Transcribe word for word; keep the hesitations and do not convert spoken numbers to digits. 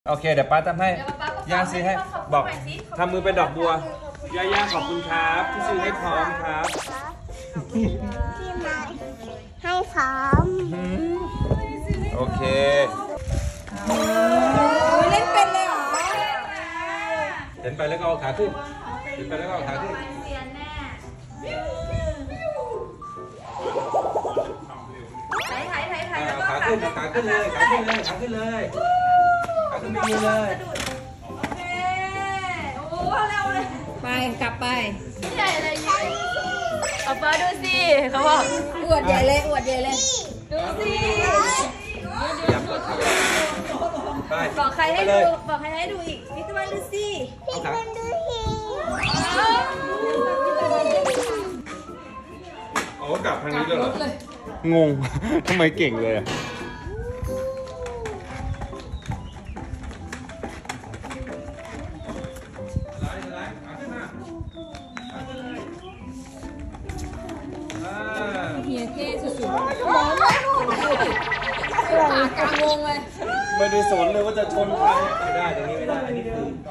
โอเคเดี๋ยวป้าทำให้ย่าซื้อให้บอกทำมือเป็นดอกบัวย่าย่าขอบคุณครับที่ซื้อให้พร้อมครับที่มาให้พร้อมโอเคเล่นเป็นเลยเหรอเห็นไปแล้วก็เอาขาขึ้นเห็นไปแล้วก็เอาขาขึ้นถ่ายถ่ายถ่ายถ่ายขาขึ้นขาขึ้นเลยขาขึ้นเลยขาขึ้นเลยขาขึ้นไม่ยืนเลยโอเคโอ้เร็วเลยไปกลับไปใหญ่เลยยิ่งเอาป้าดูสิเขาบอกอวดใหญ่เลยอวดใหญ่เลยดูสิไปบอกใครให้ดูบอกใครให้ดูอีกพี่ตะวันดูสิพี่มันดูหิวโอ้กลับทางนี้เลยเหรองงทำไมเก่งเลยอ่ะเฮียเท่สุดๆมองไม่รู้ปากกลางวงเลยไม่ได้สนเลยว่าจะชนใครไม่ได้ตรงนี้ไม่ได้อันนี้คือ